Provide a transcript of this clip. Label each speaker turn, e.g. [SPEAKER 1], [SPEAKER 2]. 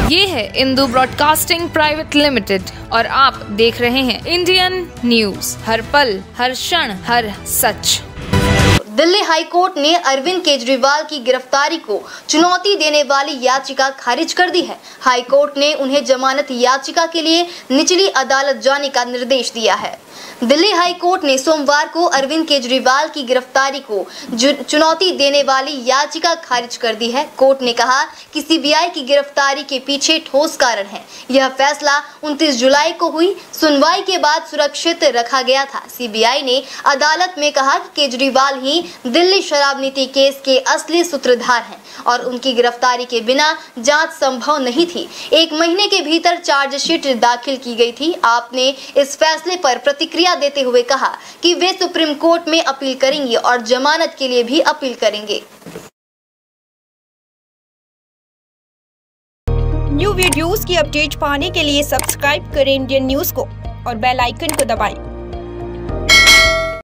[SPEAKER 1] ये है Indu broadcasting private limited और आप देख रहे हैं इंडियन न्यूज, हर पल, हर क्षण, हर सच।
[SPEAKER 2] दिल्ली हाई कोर्ट ने अरविंद केजरीवाल की गिरफ्तारी को चुनौती देने वाली याचिका खारिज कर दी है। हाई कोर्ट ने उन्हें जमानत याचिका के लिए निचली अदालत जाने का निर्देश दिया है। दिल्ली हाई कोर्ट ने सोमवार को अरविंद केजरीवाल की गिरफ्तारी को चुनौती देने वाली याचिका खारिज कर दी है। कोर्ट ने कहा कि सीबीआई की गिरफ्तारी के पीछे ठोस कारण है। यह फैसला 29 जुलाई को हुई सुनवाई के बाद सुरक्षित रखा गया था। सीबीआई ने अदालत में कहा कि केजरीवाल ही दिल्ली शराब नीति केस के असली सूत्रधार हैं और उनकी गिरफ्तारी के बिना जांच संभव नहीं थी। 1 महीने के भीतर चार्जशीट दाखिल की गई थी। आपने इस फैसले पर प्रतिक्रिया देते हुए कहा कि वे सुप्रीम कोर्ट में अपील करेंगे और जमानत के लिए भी अपील करेंगे।
[SPEAKER 3] न्यू वीडियोस की अपडेट पाने के लिए सब्सक्राइब करें इंडियन न्यूज को और बेल आइकन को दबाएं।